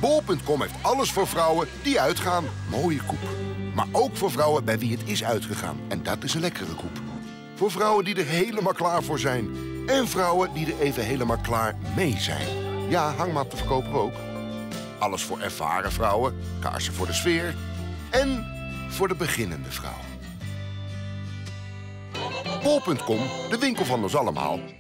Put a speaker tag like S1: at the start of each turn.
S1: Bol.com heeft alles voor vrouwen die uitgaan. Mooie koep. Maar ook voor vrouwen bij wie het is uitgegaan. En dat is een lekkere koep. Voor vrouwen die er helemaal klaar voor zijn. En vrouwen die er even helemaal klaar mee zijn. Ja, hangmatten verkopen we ook. Alles voor ervaren vrouwen, kaarsen voor de sfeer en voor de beginnende vrouw. Bol.com, de winkel van ons allemaal.